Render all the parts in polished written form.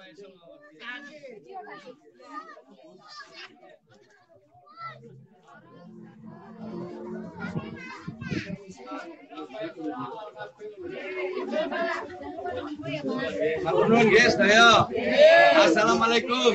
Matur guys, ayo. Assalamualaikum.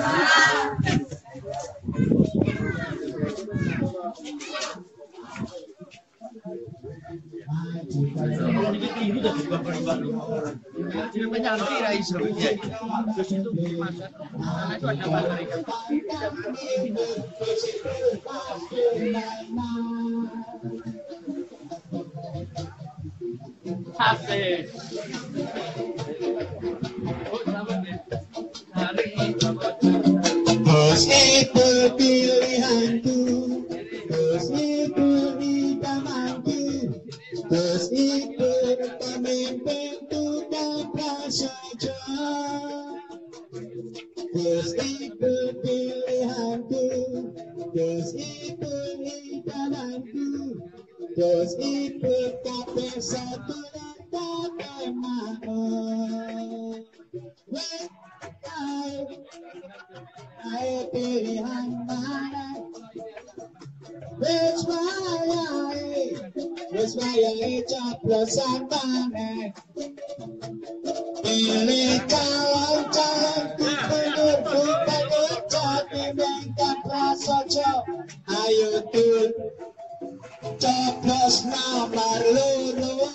Bos itu pilihanku, bos itu idamanku, bos itu pemimpinku dan saja. Bos itu pilihanku, bos itu idamanku, bos itu kabeh satu dan kabeh mau. Ayo pilihan mana? Wes wayahe coblosan mana? Pilih calon gubernur bukan jadi bengkak prasojo. Ayo tuh coblos nomor loro.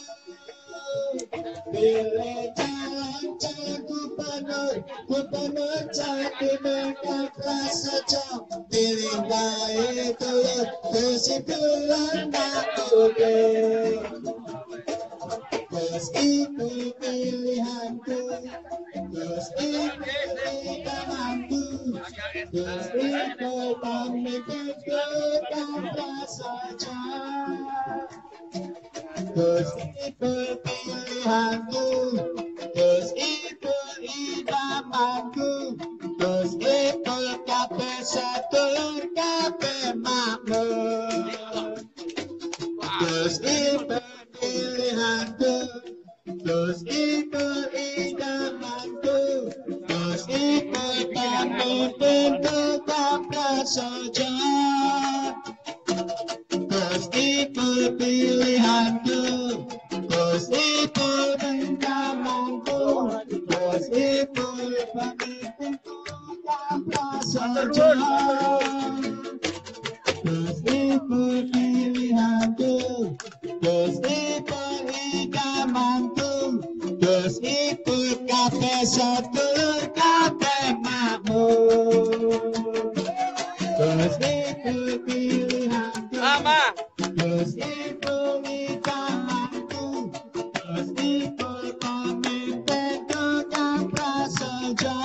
Pilih calon gubernur jadi bengkak prasojo. Pilih baik tulur kesimpulan aku deh. Bos itu pilihanku, bos itu idamanku, bos itu pemimpinku tanpa saja. Bos itu pilihanku, bos itu idamanku, bos itu kabeh sedulur kabeh makmur. Bos itu pilihanku, bos itu idamanku, bos itu pemimpinku tanpa saja. Bos itu pilihanku, bos itu idamanku, bos itu pemimpinku tanpa saja. Bos itu pilihanku, bos itu idamanku, bos itu kabeh sedulur kabeh makmur. Bos itu pilihanku, bos itu idamanku, bos itu pemimpinku tanpa saja.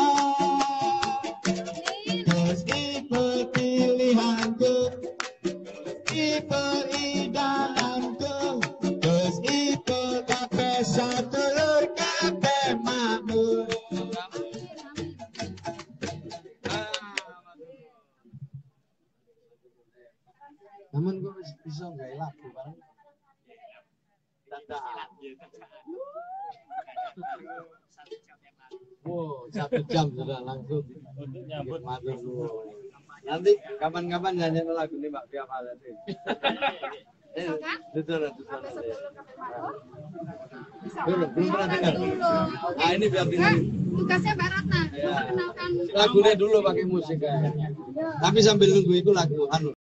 Bos itu pilihanku, itu idamanku, bos itu kabeh sedulur kabeh makmur. Namun gue bisa nggak lagu bareng. Wow, 1 jam sudah langsung. Matur dulu. Nanti kapan-kapan nyanyi lagu ini Mbak Pia Malah sih. Betul. Belum pernah dengar. Ah ini biar dengar. Tugasnya Mbak Ratna, perkenalkan lagunya dulu pakai musik kayaknya. Tapi sambil nunggu itu lagu anu.